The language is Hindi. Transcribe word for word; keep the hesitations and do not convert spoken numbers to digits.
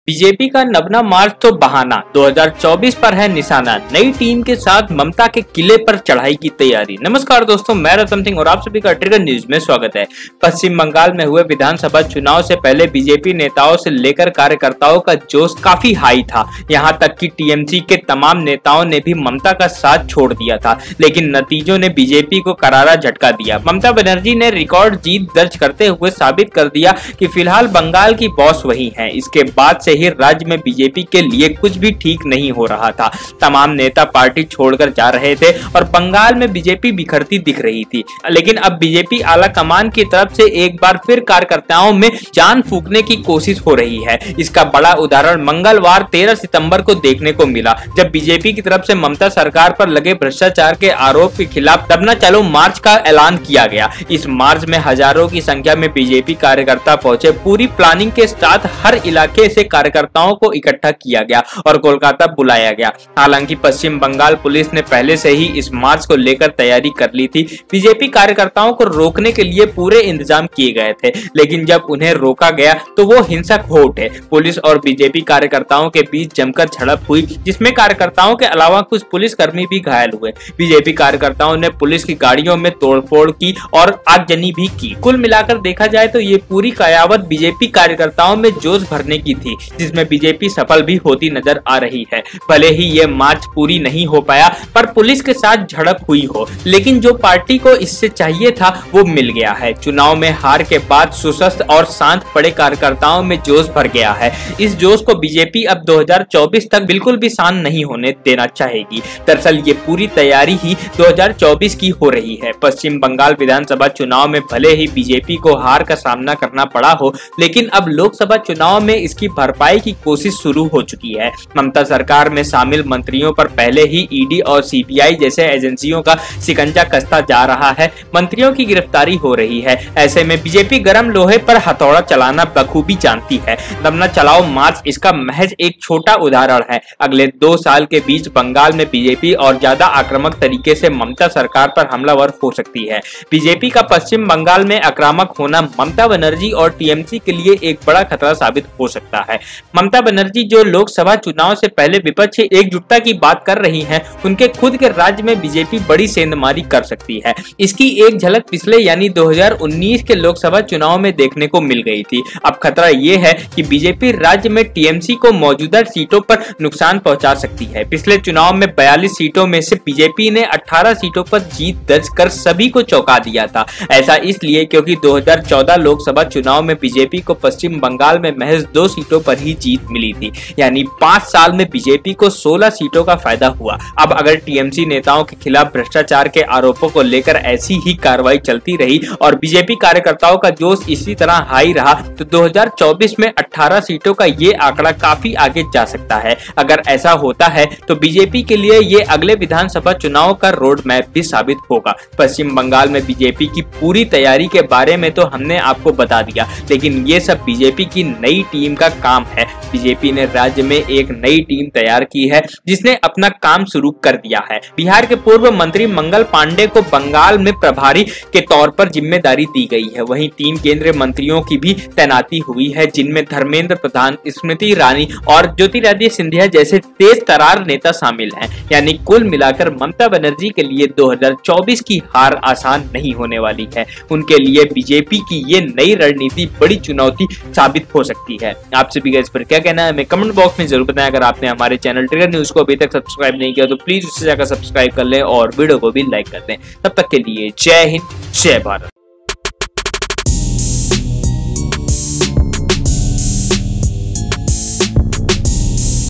बीजेपी का नवना मार्च तो बहाना, दो हज़ार चौबीस पर है निशाना। नई टीम के साथ ममता के किले पर चढ़ाई की तैयारी। नमस्कार दोस्तों, मैं रतन सिंह और आप सभी का ट्रिगर न्यूज में स्वागत है। पश्चिम बंगाल में हुए विधानसभा चुनाव से पहले बीजेपी नेताओं से लेकर कार्यकर्ताओं का जोश काफी हाई था। यहां तक कि टीएमसी के तमाम नेताओं ने भी ममता का साथ छोड़ दिया था, लेकिन नतीजों ने बीजेपी को करारा झटका दिया। ममता बनर्जी ने रिकॉर्ड जीत दर्ज करते हुए साबित कर दिया कि फिलहाल बंगाल की बॉस वही है। इसके बाद से ही राज्य में बीजेपी के लिए कुछ भी ठीक नहीं हो रहा था। तमाम नेता पार्टी छोड़कर जा रहे थे और बंगाल में बीजेपी बिखरती दिख रही थी। लेकिन अब बीजेपी आला कमान की तरफ से एक बार फिर कार्यकर्ताओं में जान फूंकने की कोशिश हो रही है। इसका बड़ा उदाहरण मंगलवार तेरह सितंबर को देखने को मिला, जब बीजेपी की तरफ से ममता सरकार पर लगे भ्रष्टाचार के आरोप के खिलाफ दबना चलो मार्च का ऐलान किया गया। इस मार्च में हजारों की संख्या में बीजेपी कार्यकर्ता पहुंचे। पूरी प्लानिंग के साथ हर इलाके से कार्यकर्ताओं को इकट्ठा किया गया और कोलकाता बुलाया गया। हालांकि पश्चिम बंगाल पुलिस ने पहले से ही इस मार्च को लेकर तैयारी कर ली थी। बीजेपी कार्यकर्ताओं को रोकने के लिए पूरे इंतजाम किए गए थे, लेकिन जब उन्हें रोका गया तो वो हिंसक हो उठे। पुलिस और बीजेपी कार्यकर्ताओं के बीच जमकर झड़प हुई, जिसमें कार्यकर्ताओं के अलावा कुछ पुलिसकर्मी भी घायल हुए। बीजेपी कार्यकर्ताओं ने पुलिस की गाड़ियों में तोड़फोड़ की और आगजनी भी की। कुल मिलाकर देखा जाए तो ये पूरी कयावत बीजेपी कार्यकर्ताओं में जोश भरने की थी, जिसमें बीजेपी सफल भी होती नजर आ रही है। भले ही ये मार्च पूरी नहीं हो पाया, पर पुलिस के साथ झड़प हुई हो, लेकिन जो पार्टी को इससे चाहिए था वो मिल गया है। चुनाव में हार के बाद सुस्त और शांत पड़े कार्यकर्ताओं में जोश भर गया है। इस जोश को बीजेपी अब दो हज़ार चौबीस तक बिल्कुल भी शांत नहीं होने देना चाहेगी। दरअसल ये पूरी तैयारी ही दो हज़ार चौबीस की हो रही है। पश्चिम बंगाल विधानसभा चुनाव में भले ही बीजेपी को हार का सामना करना पड़ा हो, लेकिन अब लोकसभा चुनाव में इसकी भरपाई की कोशिश शुरू हो चुकी है। ममता सरकार में शामिल मंत्रियों पर पहले ही ईडी और सीबीआई जैसे एजेंसियों का शिकंजा कसता जा रहा है। मंत्रियों की गिरफ्तारी हो रही है। ऐसे में बीजेपी गर्म लोहे पर हथौड़ा चलाना बखूबी जानती है। दमना चलाओ मार्च इसका महज एक छोटा उदाहरण है। अगले दो साल के बीच बंगाल में बीजेपी और ज्यादा आक्रामक तरीके से ममता सरकार पर हमलावर हो सकती है। बीजेपी का पश्चिम बंगाल में आक्रामक होना ममता बनर्जी और टीएमसी के लिए एक बड़ा खतरा साबित हो सकता है। ममता बनर्जी जो लोकसभा चुनाव से पहले विपक्ष से एकजुटता की बात कर रही हैं, उनके खुद के राज्य में बीजेपी बड़ी सेंधमारी कर सकती है। इसकी एक झलक पिछले यानी दो हज़ार उन्नीस के लोकसभा चुनाव में देखने को मिल गई थी। अब खतरा यह है कि बीजेपी राज्य में टीएमसी को मौजूदा सीटों पर नुकसान पहुंचा सकती है। पिछले चुनाव में बयालीस सीटों में से बीजेपी ने अठारह सीटों पर जीत दर्ज कर सभी को चौंका दिया था। ऐसा इसलिए क्योंकि दो हज़ार चौदह लोकसभा चुनाव में बीजेपी को पश्चिम बंगाल में महज दो सीटों पर ही जीत मिली थी, यानी पांच साल में बीजेपी को सोलह सीटों का फायदा हुआ। अब अगर टीएमसी नेताओं के खिलाफ भ्रष्टाचार के आरोपों को लेकर ऐसी ही कार्रवाई चलती रही और बीजेपी कार्यकर्ताओं का जोश इसी तरह हाई रहा, तो दो हज़ार चौबीस में अठारह सीटों का ये आंकड़ा काफी आगे जा सकता है। अगर ऐसा होता है तो बीजेपी के लिए ये अगले विधानसभा चुनाव का रोड मैप भी साबित होगा। पश्चिम बंगाल में बीजेपी की पूरी तैयारी के बारे में तो हमने आपको बता दिया, लेकिन ये सब बीजेपी की नई टीम का काम है। बीजेपी ने राज्य में एक नई टीम तैयार की है, जिसने अपना काम शुरू कर दिया है। बिहार के पूर्व मंत्री मंगल पांडे को बंगाल में प्रभारी के तौर पर जिम्मेदारी दी गई है। वहीं तीन केंद्रीय मंत्रियों की भी तैनाती हुई है, जिनमें धर्मेंद्र प्रधान, स्मृति ईरानी और ज्योतिरादित्य सिंधिया जैसे तेज तरार नेता शामिल हैं। यानी कुल मिलाकर ममता बनर्जी के लिए दो हज़ार चौबीस की हार आसान नहीं होने वाली है। उनके लिए बीजेपी की ये नई रणनीति बड़ी चुनौती साबित हो सकती है। आप सभी का इस पर क्या कहना है हमें कमेंट बॉक्स में जरूर बताएं। अगर आपने हमारे चैनल ट्रिगर न्यूज को अभी तक सब्सक्राइब नहीं किया तो प्लीज उससे जाकर सब्सक्राइब कर लें और वीडियो को भी लाइक कर दें। तब तक के लिए जय हिंद, जय भारत।